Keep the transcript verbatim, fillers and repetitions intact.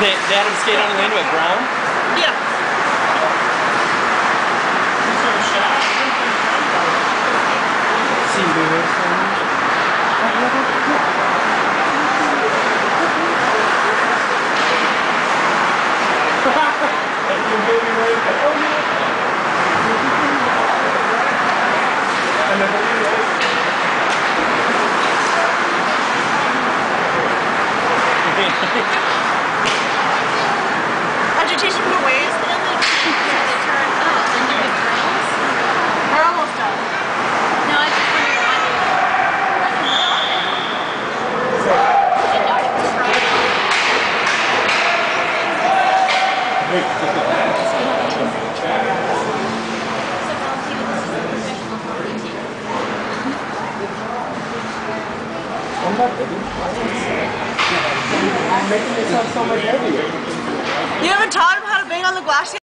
They, they had him skate on the lane with Brown? Yeah. See Lewis. How'd you teach them the ways, Stanley? Yeah, they turn. Oh, then do the drills? We're almost done. No, I just wondered why they were running without it. Did not even try it. So I'll see what this is a professional hockey team. I'm not making myself so much heavier. You haven't taught him how to bang on the glass yet?